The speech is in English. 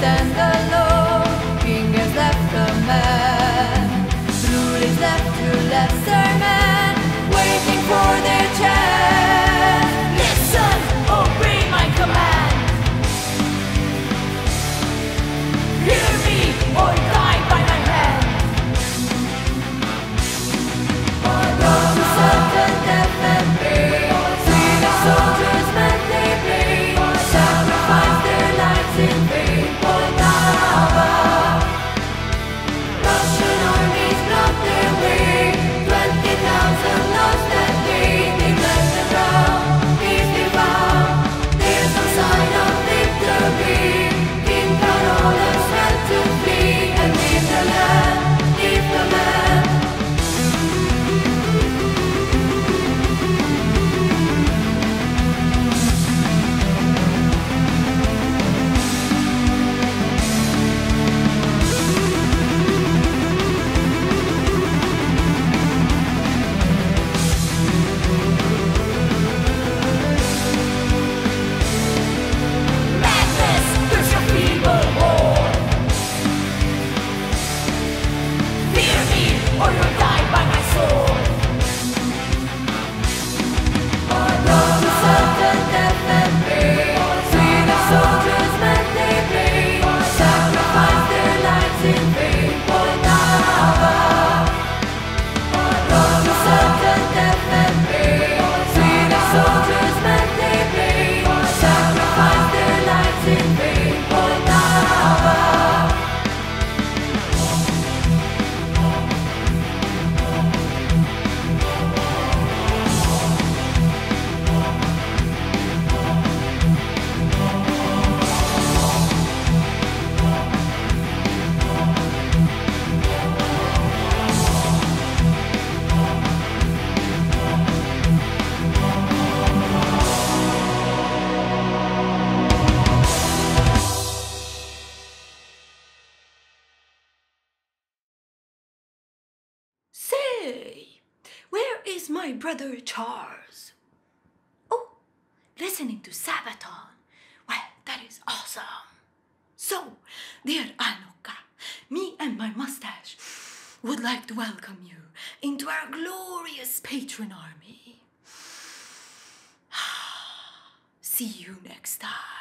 stand alone. King has left a man, rule is left to lesser men, waiting for their chance. Listen, obey my command. Hear me or die by my hand. Those who suffered death and pain, freedom soldiers meant they bleed, sacrificed their lives in vain for Nava. Russian armies blocked their way, 20,000 lost that day. They left the ground, peace they found. There's no sign of victory. King Carolus had to flee and leave the land, leave the land. Madness, there's your feeble horde. Fear me, or you'll die by my sword. Those who suffered death and pain, freedom soldiers meant they bleed, sacrificed their lives in vain for Nava. Those who suffered death and pain, freedom soldiers meant they bleed, sacrificed their lives in vain for Nava. Say, where is my brother Charles? Oh, listening to Sabaton. Well, that is awesome. So, dear Anoka, me and my mustache would like to welcome you into our glorious patron army. See you next time.